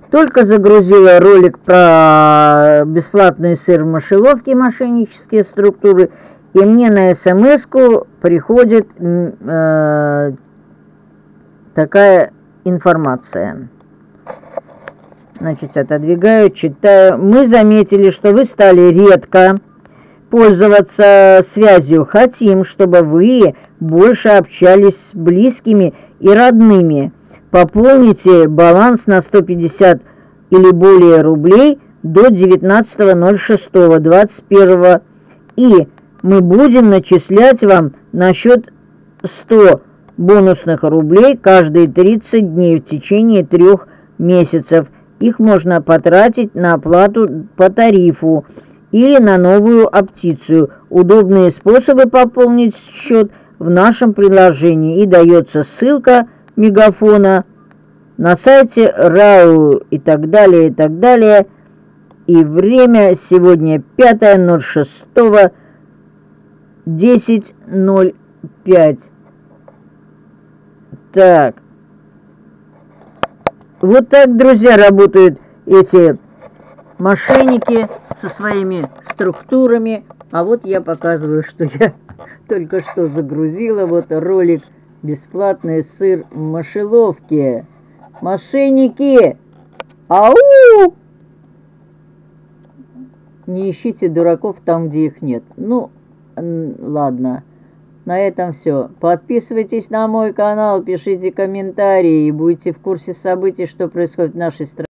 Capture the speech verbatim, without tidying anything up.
Только загрузила ролик про бесплатный сыр в мышеловке и мошеннические структуры, и мне на смс-ку приходит э, такая информация. Значит, отодвигаю, читаю. Мы заметили, что вы стали редко пользоваться связью. Хотим, чтобы вы больше общались с близкими и родными. Пополните баланс на сто пятьдесят или более рублей до девятнадцатого ноль шестого двадцать первого, и мы будем начислять вам на счет сто бонусных рублей каждые тридцать дней в течение трех месяцев. Их можно потратить на оплату по тарифу или на новую опцию. Удобные способы пополнить счет в нашем приложении, и дается ссылка Мегафона на сайте РАУ и так далее, и так далее. И время сегодня пятое ноль шестое десять ноль пять. Так. Вот так, друзья, работают эти мошенники со своими структурами. А вот я показываю, что я только что загрузила. Вот ролик «Бесплатный сыр в мышеловке». Мошенники! Ау! Не ищите дураков там, где их нет. Ну, ладно. На этом все. Подписывайтесь на мой канал, пишите комментарии и будете в курсе событий, что происходит в нашей стране.